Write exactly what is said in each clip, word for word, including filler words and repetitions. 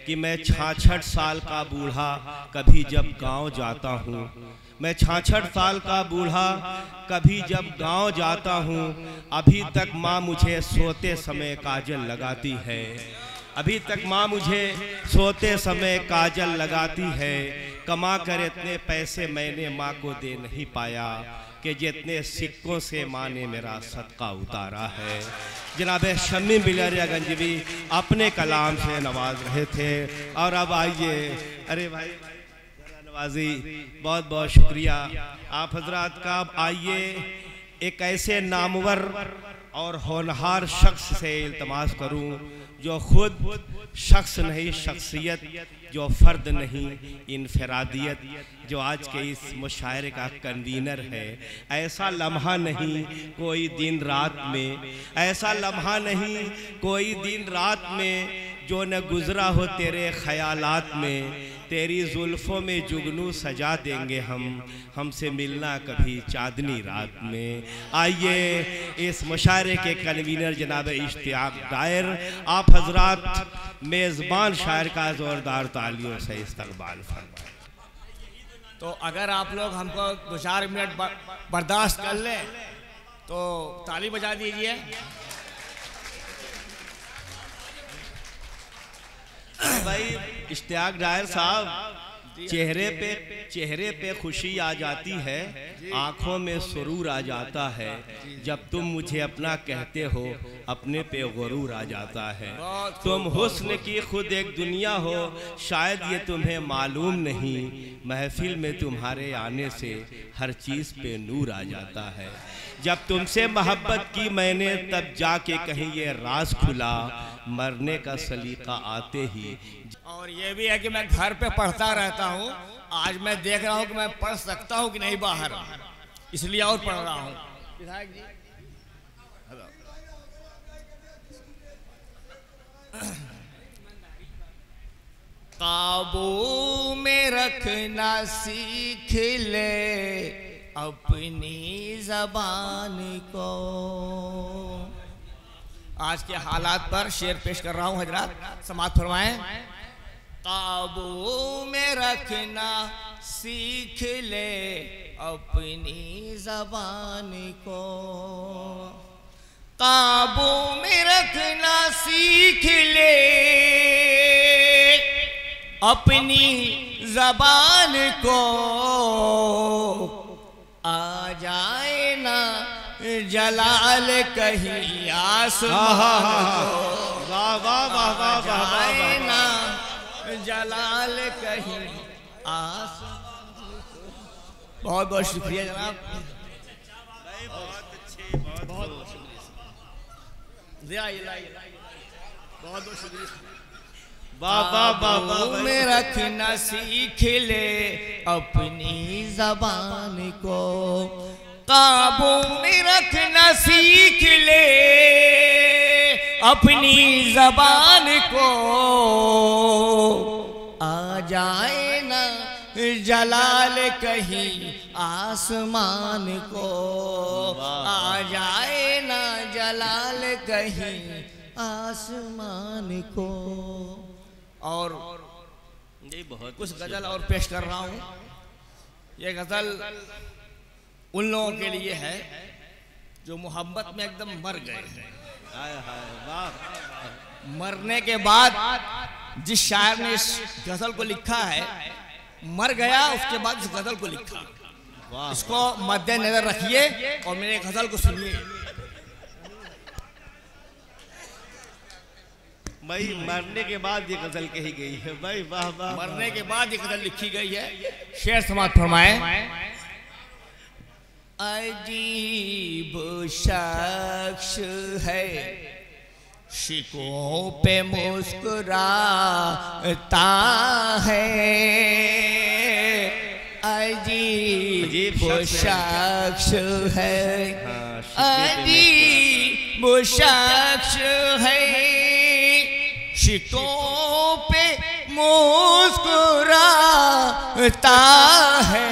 कि मैं छाछठ साल का बूढ़ा कभी जब गांव जाता हूँ, मैं छाछठ साल का बूढ़ा कभी जब गांव जाता हूँ, अभी तक माँ मुझे सोते समय काजल लगाती है, अभी तक माँ मुझे सोते समय काजल लगाती है। कमा कर इतने पैसे मैंने माँ को दे नहीं पाया कि जितने सिक्कों से माँ ने मेरा सदका उतारा है। जनाब शम्मी बिलरिया गंजवी अपने कलाम से नवाज रहे थे। और अब आइए, अरे भाई नवाजी बहुत बहुत शुक्रिया आप हजरात का। अब आइए एक ऐसे नामवर और होनहार शख्स से इल्तमास करूं जो खुद शख्स नहीं शख्सियत, जो फ़र्द नहीं इनफरादियत, जो आज के इस मुशायरे का कन्वीनर है। ऐसा लम्हा नहीं कोई दिन रात में, ऐसा लम्हा नहीं कोई दिन रात में जो न गुज़रा हो तेरे ख़यालात में। तेरी जुल्फ़ों में जुगनू सजा देंगे हम, हमसे मिलना कभी चांदनी रात में। आइए इस मुशायरे के कन्वीनर जनाब इश्तियाक डायर आप हजरात मेज़बान शायर का ज़ोरदार तालियों से इस्तकबाल फरमाएं। तो अगर आप लोग हमको दो चार मिनट बर्दाश्त कर लें तो ताली बजा दीजिए। भाई इश्तियाक डायर साहब, चेहरे पे चेहरे पे खुशी आ जाती है, आँखों में सुरूर आ जाता है, जब तुम मुझे अपना कहते हो अपने पे गुरूर आ जाता है। तुम हुस्न की खुद एक दुनिया हो, शायद ये तुम्हें मालूम नहीं, महफिल में तुम्हारे आने से हर चीज़ पे नूर आ जाता है। जब तुमसे मोहब्बत की मैंने तब जाके कहीं ये राज खुला, मरने का सलीका आते ही। और ये भी है कि मैं घर पे पढ़ता रहता हूँ, आज मैं देख रहा हूँ कि मैं पढ़ सकता हूँ कि नहीं बाहर, इसलिए और पढ़ रहा हूँ। विधायक जी काबू में रखना सीख ले अपनी ज़बान को। आज के हालात पर शेर पेश कर रहा हूँ हजरात, समाअत फरमाएं। काबू में रखना सीख ले अपनी ज़बान को, काबू में रखना सीख ले अपनी ज़बान को। आ जाए ना जलाल कहीं आसमान को, वाह वाह वाह वाह वाह जाए ना जलाल कहीं आसमान। बहुत बहुत शुक्रिया जनाब, बहुत अच्छे, बहुत बहुत शुक्रिया, बहुत बहुत शुक्रिया। काबू में रखना सीख ले अपनी ज़बान को, काबू में रखना सीख ले अपनी ज़बान को। आ जाए ना जलाल कहीं आसमान को, आ जाए ना जलाल कहीं आसमान को। और ये बहुत कुछ गज़ल और पेश कर रहा हूँ। ये गज़ल उन लोगों के लिए है जो मोहब्बत में एकदम मर गए हैं। हाय हाय वाह। मरने के बाद जिस शायर ने इस गज़ल को लिखा है, मर गया उसके बाद इस गज़ल को लिखा। इसको मद्देनजर रखिए और मेरे गज़ल को सुनिए। भाई मरने के बाद ये गजल कही गई है भाई, वाह वाह। मरने के बाद ये गजल लिखी गई है। शेर समाअत फरमाएं। अजीब शख्स है शिकों पे मुस्कुराता है, अजीब शख्स है, अजीब शख्स है शिकों पे मुस्कुराता है,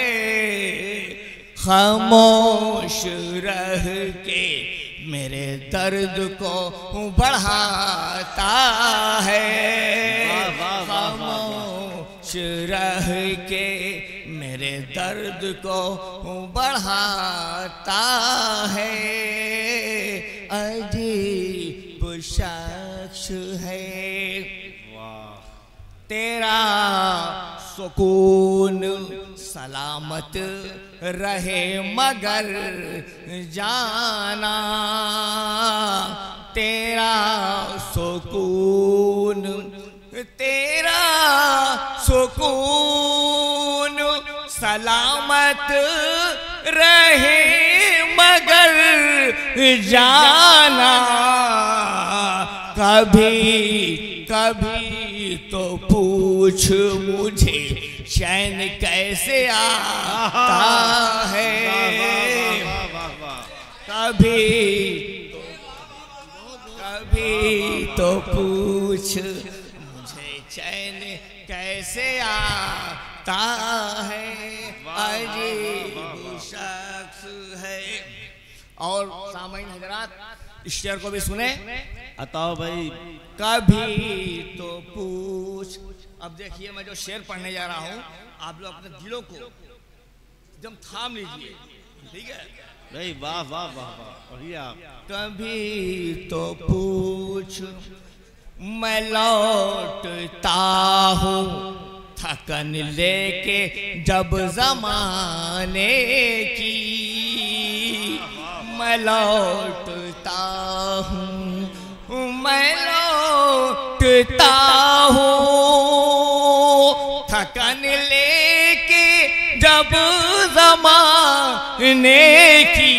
खामोश रह के मेरे दर्द को बढ़ाता है। रह के मेरे दर्द को बढ़ाता है, अजीब शख्स है। तेरा सुकून सलामत रहे मगर जाना, तेरा सुकून तेरा सुकून सलामत रहे मगर जाना, कभी कभी तो पूछ मुझे चैन कैसे आता है, कभी कभी तो पूछ मुझे चैन कैसे आता है, अजीब शख्स है। और सामाइन हजरात इस शेर को भी सुने। अताओ भाई। कभी तो पूछ। अब देखिए मैं जो शेर पढ़ने जा रहा हूँ, आप लोग अपने दिलों को एकदम थाम लीजिए, ठीक है भाई? वाह वाह वाह वाह, बढ़िया। कभी तो पूछ मैं लौटता हूँ थकन लेके जब ज़माने की, मैं लौटता हूँ मैं लौटता हूँ थकन लेके जब ज़माने की,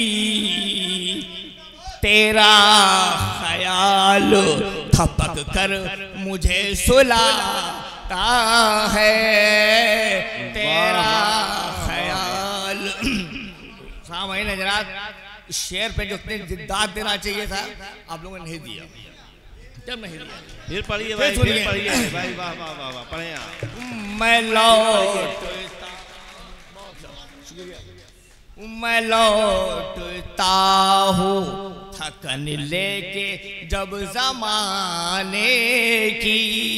तेरा ख्याल थपक कर मुझे सुलाता है, तेरा ख्याल। सामाइन हज़रात शेर पे जो दाद देना चाहिए था आप लोगों ने नहीं दिया, जब नहीं दिया। फिर पढ़िए भाई, फिर पढ़िए भाई। वाह वाह वाह वाह, पढ़े आप। मैं लौटता मैं लौटता हूँ थकन लेके जब ज़माने की,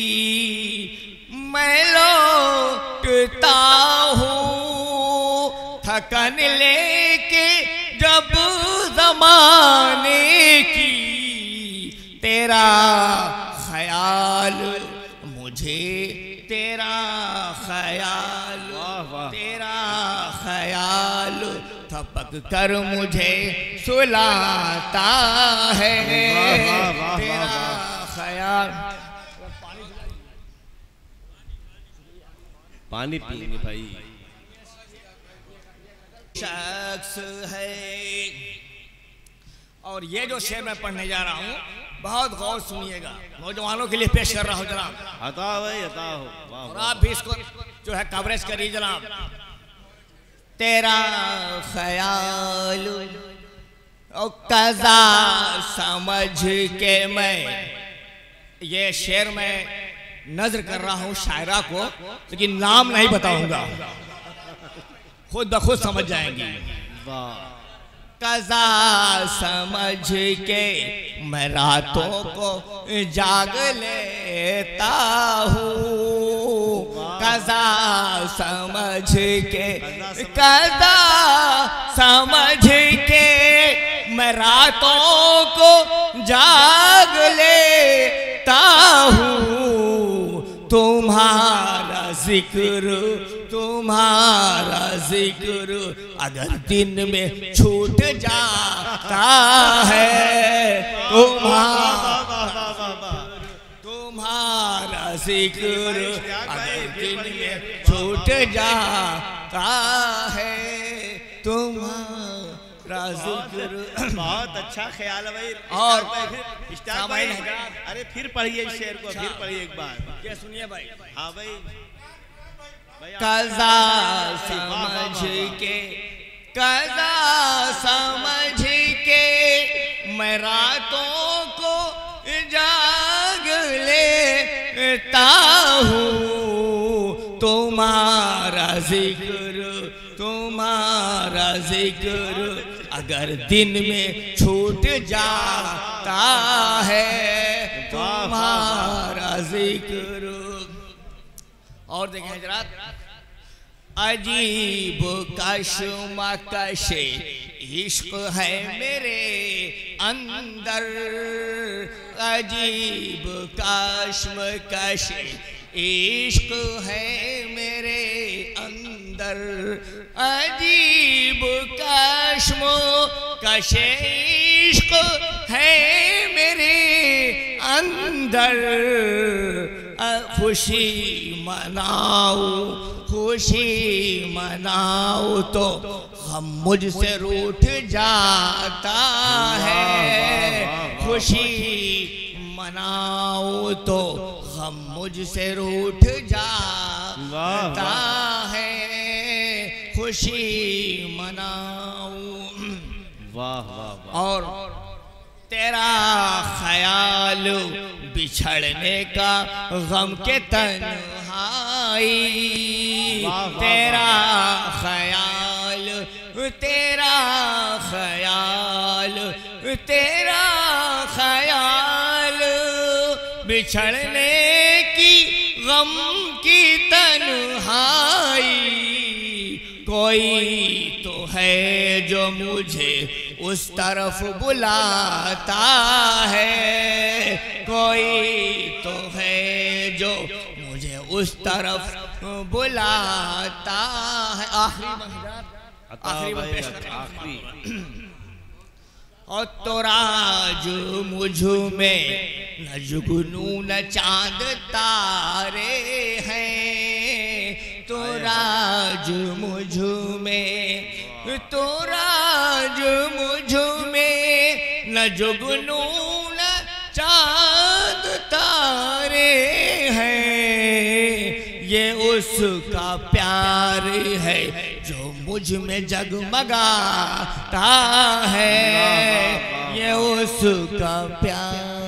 मैं लौटता हूँ थकन लेके जब ज़माने की, तेरा ख्याल मुझे तेरा ख्याल तेरा ख्याल थपक कर मुझे सुलाता है, तेरा ख्याल। पानी पीएंगे भाई। शख्स है। और ये जो शेर मैं पढ़ने जा रहा हूँ बहुत गौर सुनिएगा, नौजवानों के लिए पेश कर रहा हूँ जनाब। अता भाई अता हो। और आप भी इसको जो है कवरेज करिए जनाब। तेरा ख्याल और कज़ा समझ के मैं, ये शेर मैं नजर कर रहा हूँ शायरा को, लेकिन नाम नहीं बताऊंगा, खुद ब खुद समझ जाएंगी। वाह। कज़ा समझ के मैं रातों को जाग लेता हूँ, कज़ा समझ के कज़ा समझ के मैं रातों को जाग लेता हूँ, तुम्हारा जिक्र तुम्हारा जिक्र अगर दिन में छूट जाता है, तुम्हारा तुम्हारा जिक्र अगर दिन में छूट जाता है, तुम्हारा जिक्र। बहुत अच्छा ख्याल है भाई। और स्टार भाई, अरे फिर पढ़िए इस शेर को, फिर पढ़िए एक बार। क्या सुनिए भाई। हाँ भाई। कज़ा समझ के कज़ा समझ के मैं रातों को जाग लेता हूँ, तुम्हारा जिक्र तुम्हारा जिक्र अगर दिन में छूट जाता है, तुम्हारा जिक्र। और देखें हजरात, अजीब कशमकश इश्क है मेरे अंदर, अजीब कशमकश इश्क है मेरे अंदर, अजीब कशमकश इश्क है मेरे अंदर। खुशी मनाओ खुशी मनाओ तो हम मुझसे रूठ जाता है, खुशी मनाओ तो हम मुझसे रूठ जाता है, खुशी मनाओ। वाह वाह। और तेरा ख्याल बिछड़ने का गम के तन्हाई, तेरा ख्याल तेरा ख्याल तेरा ख्याल बिछड़ने की गम की तन्हाई, कोई तो है जो मुझे उस तरफ बुलाता है, कोई तो है जो मुझे उस तरफ बुलाता है। आखिरी आखिरी और तो राज मुझ में न जुगनू न चांद तारे हैं, तो राज मुझ में तो राज मुझ में न जुगनू न चांद तारे हैं, ये उसका प्यार है जो मुझ में जगमगाता है, ये उसका प्यार